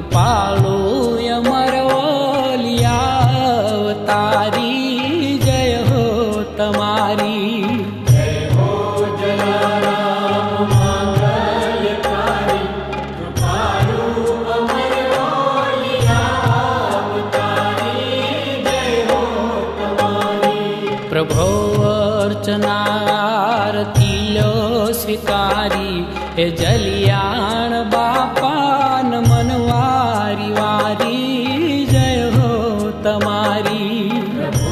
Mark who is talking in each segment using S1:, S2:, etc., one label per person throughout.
S1: कृपालु अमरवलियावतारी जय हो तमारी। प्रभो अर्चनारती लो स्वीकारी हे जलियाण बापा नमन वारी वारी जय हो तमारी।
S2: प्रभु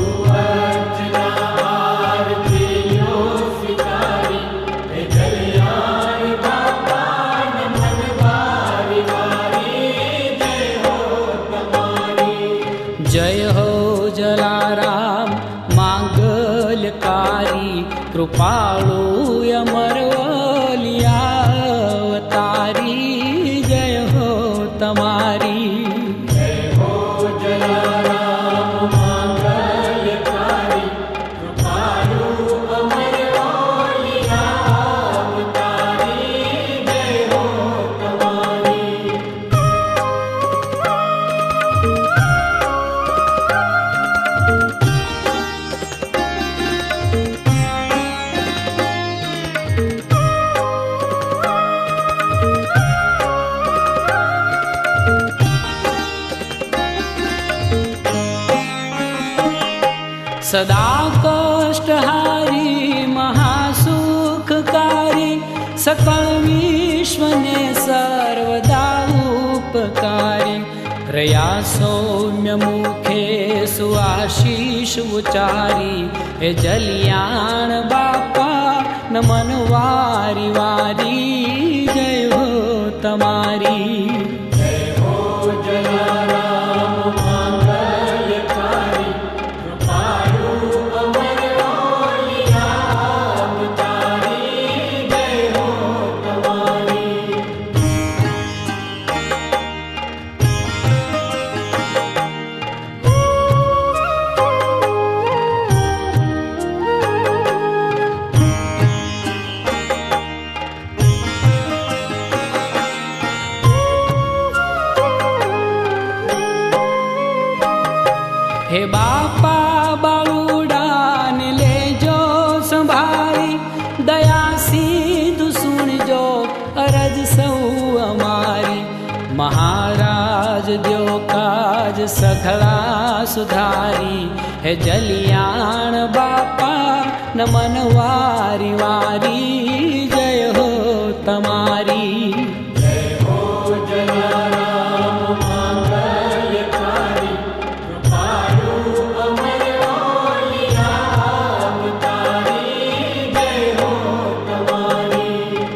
S2: अर्चनारती लो स्वीकारी हे जलियाण बापा नमन वारी वारी जय हो तमारी।
S1: जय हो जलाराम मांगल्यकारी कृपालु अमरवलियावतारी जय हो तमारी।
S2: जय हो जलाराम मांगल्यकारी कृपालु अमरवलियावतारी जय हो तमारी।
S1: सदा कष्टहारी महासुखकारी सकल विश्वने सर्वदा उपकारी। रया सौम्य मुखे सुआशीष उचारी हे जलियाण बापा नमन वारी वारी जय हो तमारी।
S2: जय हो जलाराम मांगल्यकारी कृपालु अमरवलियावतारी जय हो तमारी।
S1: हे बापा बालुडान ले जो संभारी दया सिधु सुन जो अरज सौ हमारी। महाराज द्यो काज सखला सुधारी हे जलियाण बापा नमन वारी वारी जय हो तमारी।
S2: जय हो जलाराम मांगल्यकारी कृपालु अमरवलियावतारी जय हो तमारी।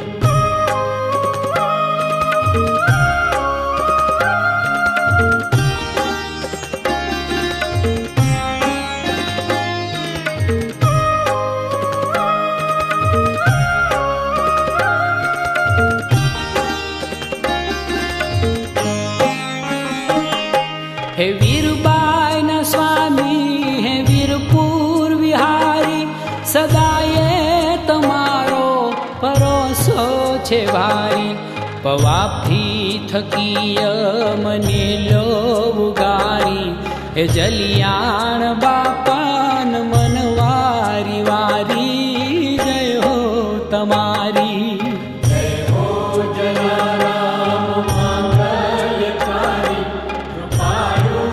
S1: हे वीरबाई न स्वामी हे वीरपुर विहारी सदा ये तमारो परोसो छे भारी। पवाफी थकी मने लो उगारी हे जलियाण बापा नमन वारी वारी जय हो तमारी।
S2: जय हो जलाराम मांगल्यकारी कृपालु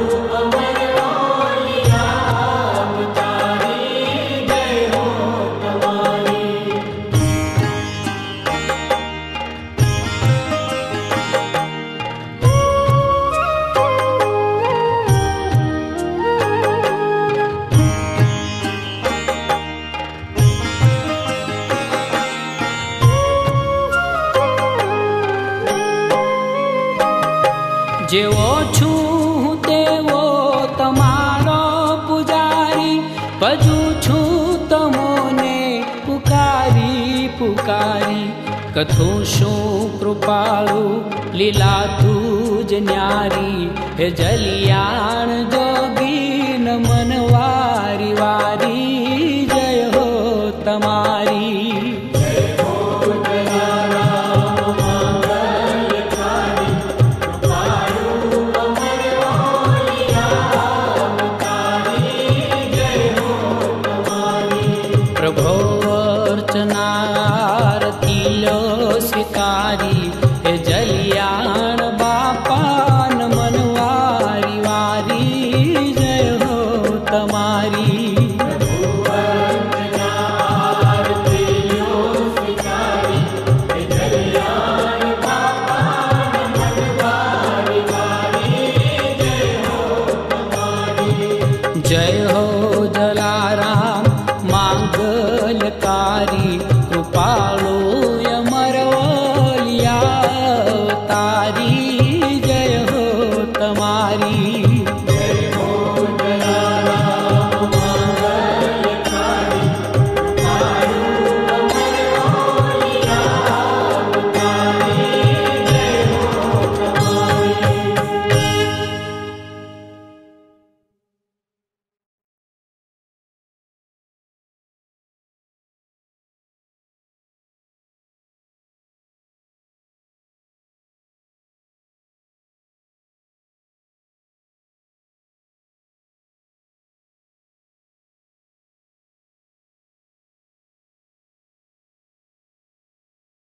S2: अमरवलियावतारी जय हो तमारी।
S1: जेवो छूं तेवो तमारो पुजारी भजू छूं तमोने पुकारी पुकारी। कथू शू कृपालु लीला तुज न्यारी हे जलियाण जोगी नमन वारी वारी जय हो तमारी।
S2: जय हो जलाराम मांगल्यकारी कृपालु
S1: अर्चनारती लो स्वीकारी हे जलियाण बापान मनवारी वारी जय हो तमारी जय